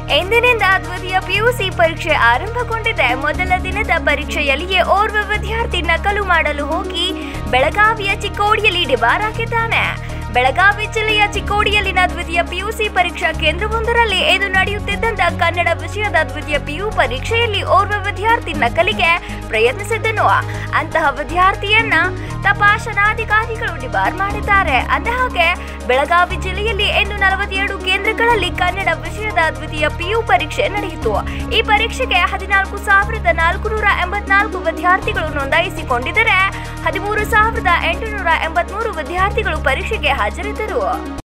ಇಂದಿನಿಂದ ದ್ವಿತೀಯ ಪಿಯುಸಿ ಪರೀಕ್ಷೆ ಆರಂಭಗೊಂಡಿದೆ. ಮೊದಲ ದಿನದ ಪರೀಕ್ಷೆಯಲ್ಲಿಯೇ ಓರ್ವ ವಿದ್ಯಾರ್ಥಿ ನಕಲು ಮಾಡಲು ಹೋಗಿ ಬೆಳಗಾವಿಯ ಚಿಕ್ಕೋಡಿಯಲ್ಲಿ ಡಿಬಾರಾಗಿದ್ದಾನೆ. ಬೆಳಗಾವಿ ಜಿಲ್ಲೆಯ ಚಿಕ್ಕೋಡಿಯಲ್ಲಿನ ದ್ವಿತೀಯ ಪಿಯುಸಿ ಪರೀಕ್ಷಾ ಕೇಂದ್ರವೊಂದರಲ್ಲಿ ಇಂದು ನಡೆಯುತ್ತಿದ್ದಂತ ಕನ್ನಡ ವಿಷಯದ ದ್ವಿತೀಯ ಪಿಯು ಪರೀಕ್ಷೆಯಲ್ಲಿ ಓರ್ವ ವಿದ್ಯಾರ್ಥಿ ನಕಲಿಗೆ ಪ್ರಯತ್ನಿಸಿದ್ದನು. ಅಂತಹ ವಿದ್ಯಾರ್ಥಿಯನ್ನ ತಪಾಸಣಾಧಿಕಾರಿಗಳು ಡಿಬಾರ್ ಮಾಡಿದ್ದಾರೆ. ಅಂದಹಾಗೆ ಬೆಳಗಾವಿ ಜಿಲ್ಲೆಯಲ್ಲಿ ಇಂದು 42 ಕೇಂದ್ರಗಳಲ್ಲಿ ಕನ್ನಡ ವಿಷಯದ ದ್ವಿತೀಯ ಪಿಯು ಪರೀಕ್ಷೆ ನಡೆಯಿತು. ಈ ಪರೀಕ್ಷೆಗೆ 14,484 ವಿದ್ಯಾರ್ಥಿಗಳು ನೋಂದಾಯಿಸಿಕೊಂಡಿದ್ದರೆ 13,883 ವಿದ್ಯಾರ್ಥಿಗಳು ಪರೀಕ್ಷೆಗೆ ಹಾಜರಿದ್ದರು.